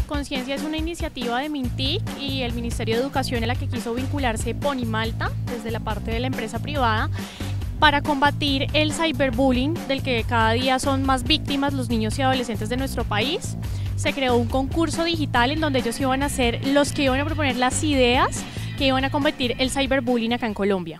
Conciencia es una iniciativa de Mintic y el Ministerio de Educación a la que quiso vincularse Ponimalta desde la parte de la empresa privada para combatir el cyberbullying del que cada día son más víctimas los niños y adolescentes de nuestro país. Se creó un concurso digital en donde ellos iban a ser los que iban a proponer las ideas que iban a combatir el cyberbullying acá en Colombia.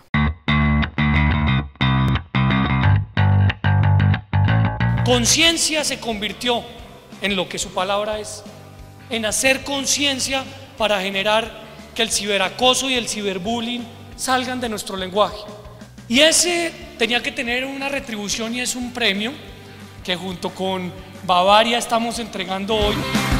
Conciencia se convirtió en lo que su palabra es, en hacer conciencia para generar que el ciberacoso y el ciberbullying salgan de nuestro lenguaje. Y ese tenía que tener una retribución y es un premio que junto con Bavaria estamos entregando hoy.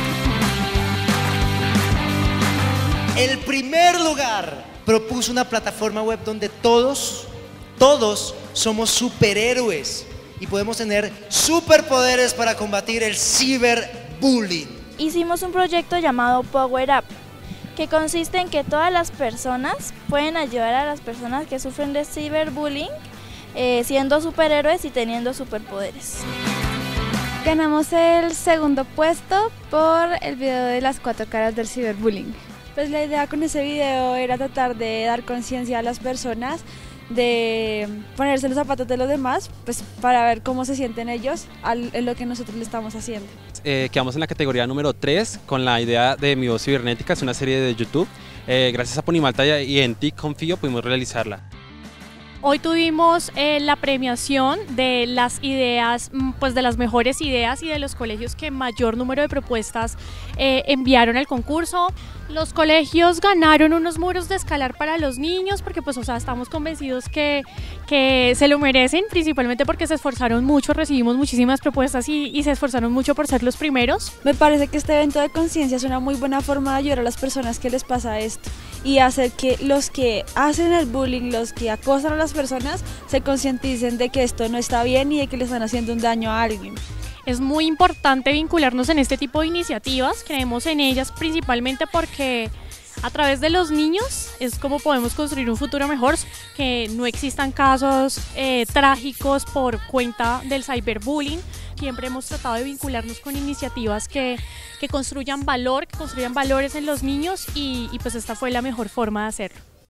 El primer lugar propuso una plataforma web donde todos somos superhéroes y podemos tener superpoderes para combatir el ciberbullying. Hicimos un proyecto llamado Power Up, que consiste en que todas las personas pueden ayudar a las personas que sufren de ciberbullying, siendo superhéroes y teniendo superpoderes. Ganamos el segundo puesto por el video de las 4 caras del ciberbullying. Pues la idea con ese video era tratar de dar conciencia a las personas, de ponerse los zapatos de los demás, pues para ver cómo se sienten ellos en lo que nosotros le estamos haciendo. Quedamos en la categoría número 3 con la idea de Mi Voz Cibernética, es una serie de YouTube. Gracias a Ponimalta y en TIC Confío pudimos realizarla. Hoy tuvimos la premiación de las ideas, pues de las mejores ideas y de los colegios que mayor número de propuestas enviaron al concurso. Los colegios ganaron unos muros de escalar para los niños porque pues, estamos convencidos que se lo merecen, principalmente porque se esforzaron mucho, recibimos muchísimas propuestas y se esforzaron mucho por ser los primeros. Me parece que este evento de conciencia es una muy buena forma de ayudar a las personas que les pasa esto y hacer que los que hacen el bullying, los que acosan a las personas, se concienticen de que esto no está bien y de que le están haciendo un daño a alguien. Es muy importante vincularnos en este tipo de iniciativas, creemos en ellas principalmente porque a través de los niños es como podemos construir un futuro mejor, que no existan casos trágicos por cuenta del cyberbullying. Siempre hemos tratado de vincularnos con iniciativas que construyan valor, que construyan valores en los niños y pues esta fue la mejor forma de hacerlo.